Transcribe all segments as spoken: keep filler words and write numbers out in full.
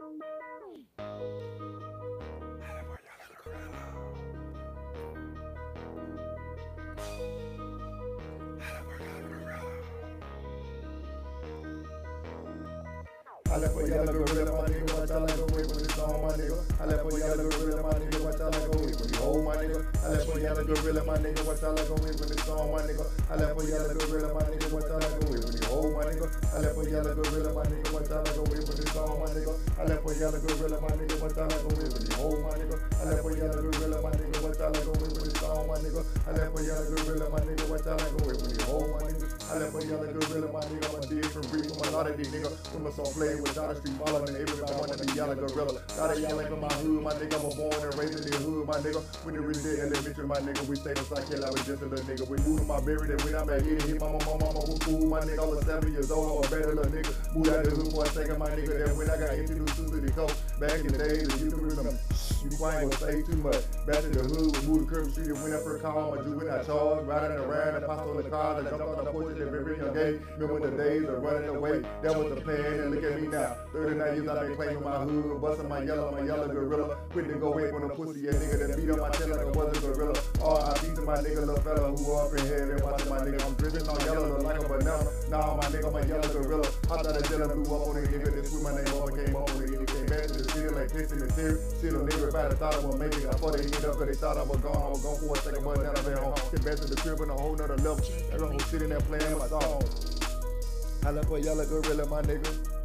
I left for y'all gorilla, my nigga, watch out like a whip when it's on, my nigga. I left for y'all gorilla, my nigga, watch out like a whip when you hold, my nigga. I left for y'all gorilla, my nigga, watch out like a whip when it's on, my nigga. I left for y'all gorilla, my nigga, watch out like a whip when you hold, my nigga. I left for y'all gorilla, my nigga, watch out like a whip when it's on, my nigga. I left for y'all gorilla, my nigga, watch out like a whip when you hold, my nigga. I left for y'all gorilla, my nigga, watch out like a whip when it's on, my nigga. I left for y'all gorilla, my nigga, watch out like a whip when you hold, my nigga. I left for y'all gorilla, my nigga, I'm a different breed from a lot of these niggas. From a song playing with Dollar Street, following everybody wanna be y'all gorilla. Got a yelling from my hood, my nigga, I'm born and raised in the hood, my nigga. When you reach the elementary, my nigga, we stay inside, kill, I was just a little nigga. We moved to my berry, then when I'm at here, hit my mama, mama, who fool, my nigga, I was seven years old, I was better little nigga. Moved out the hood for a second, my nigga, then when I got introduced to the coast, back in the days, you can remember, you ain't gonna say too much. Back to the hood, we moved to Kirby Street, and when I first called my juvenile charge, riding around, I passed on the car, I jumped on the porch at a very young age. Remember the days of running away, that was the plan, and look at me now. thirty-nine years I've been claiming my hood, busting my yellow, my yellow gorilla. Quit to go away from the pussy, yeah, nigga, that beat up my chest like I was a gorilla. R I P to my nigga, little fella who up in here, and watching my nigga, I'm dripping on yellow, look like a banana. Nah, my nigga, my yellow gorilla. I thought a jelly blew up on the nigga, then switch my name up and came up on the nigga, came back to the city like pissing the tear. See them niggas about thought I was making it, I thought they hit up, cause they thought I was gone, I was gone for a second, but now I'm at home. Get back to the crib on a whole nother level. Everyone sitting there playing my song. I left for yellow gorilla, my nigga.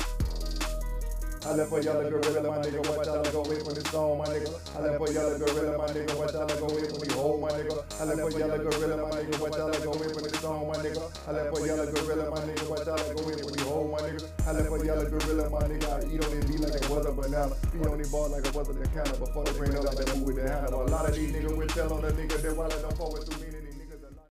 I left for yellow gorilla, my nigga, watch out like a whip when it's on, my nigga. I left for yellow gorilla, my nigga, watch out like a whip when you hold, my nigga. I left for yellow gorilla, my nigga, watch out like a whip when it's on, my nigga. I left for yellow gorilla, my nigga, watch out like a whip when you hold, my nigga. I left for yellow gorilla, my nigga, I eat on it beat like it was a banana. Be on the ball like it was a counter, before the brain up like that move with the hammer. A lot of these niggas will tell on the nigga, they while they don't forward to me.